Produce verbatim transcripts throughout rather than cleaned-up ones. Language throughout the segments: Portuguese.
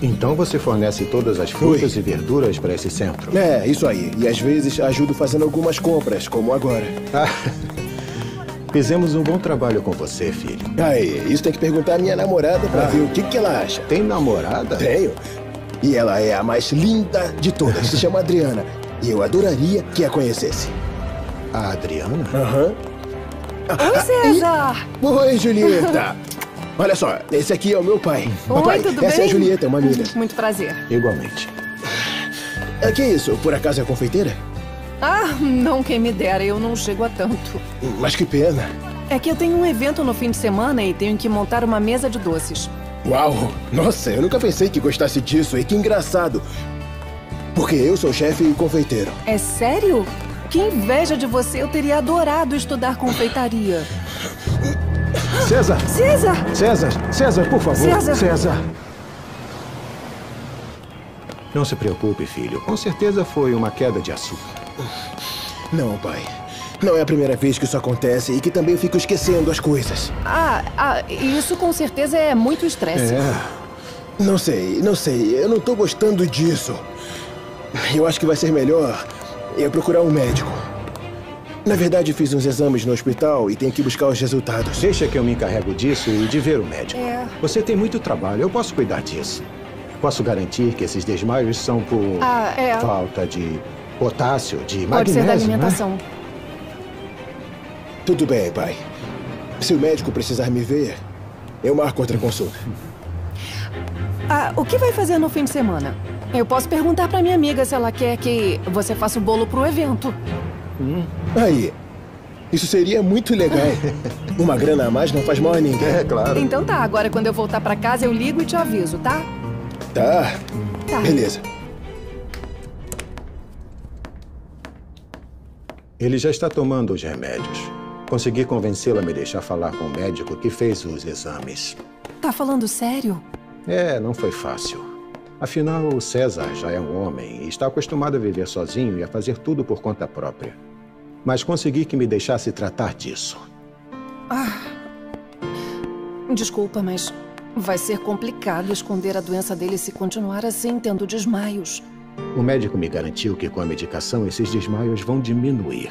Então você fornece todas as frutas Oi. e verduras para esse centro? É, isso aí. E às vezes ajudo fazendo algumas compras, como agora. Ah, fizemos um bom trabalho com você, filho. Aí, isso tem que perguntar à minha namorada pra ah. ver o que, que ela acha. Tem namorada? Tenho. E ela é a mais linda de todas. Se chama Adriana. E eu adoraria que a conhecesse. A Adriana? Aham. Uhum. Oi, César! E... Oi, Julieta! Olha só, esse aqui é o meu pai. Oi, Papai, tudo essa bem? Essa é a Julieta, uma amiga. Muito prazer. Igualmente. É, que isso? Por acaso é confeiteira? Ah, não quem me dera, eu não chego a tanto. Mas que pena. É que eu tenho um evento no fim de semana e tenho que montar uma mesa de doces. Uau! Nossa, eu nunca pensei que gostasse disso, e que engraçado. Porque eu sou chefe e confeiteiro. É sério? Que inveja de você, eu teria adorado estudar confeitaria. César! César! César! César, por favor! César! César! Não se preocupe, filho. Com certeza foi uma queda de açúcar. Não, pai. Não é a primeira vez que isso acontece e que também fico esquecendo as coisas. Ah, ah, isso com certeza é muito estresse. É. Não sei, não sei. Eu não tô gostando disso. Eu acho que vai ser melhor eu procurar um médico. Na verdade, fiz uns exames no hospital e tenho que buscar os resultados. Deixa que eu me encarrego disso e de ver o médico. É. Você tem muito trabalho, eu posso cuidar disso. Posso garantir que esses desmaios são por ah, é. falta de potássio, de Pode magnésio. Pode ser da alimentação. Né? Tudo bem, pai. Se o médico precisar me ver, eu marco outra consulta. Ah, o que vai fazer no fim de semana? Eu posso perguntar pra minha amiga se ela quer que você faça o bolo pro evento. Hum. Aí, isso seria muito legal. Uma grana a mais não faz mal a ninguém. É, claro. Então tá, agora quando eu voltar pra casa eu ligo e te aviso, tá? Tá. Tá. Beleza. Ele já está tomando os remédios. Consegui convencê-la a me deixar falar com o médico que fez os exames. Tá falando sério? É, não foi fácil. Afinal, o César já é um homem e está acostumado a viver sozinho e a fazer tudo por conta própria. Mas consegui que me deixasse tratar disso. Ah, desculpa, mas vai ser complicado esconder a doença dele se continuar assim, tendo desmaios. O médico me garantiu que com a medicação esses desmaios vão diminuir.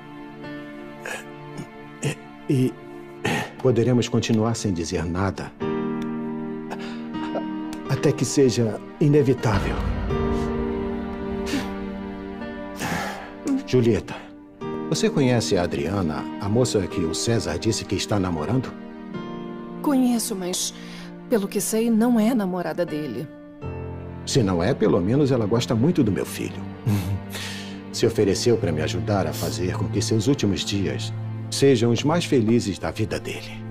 E poderemos continuar sem dizer nada. Até que seja inevitável. Julieta, você conhece a Adriana, a moça que o César disse que está namorando? Conheço, mas pelo que sei, não é namorada dele. Se não é, pelo menos ela gosta muito do meu filho. Se ofereceu para me ajudar a fazer com que seus últimos dias sejam os mais felizes da vida dele.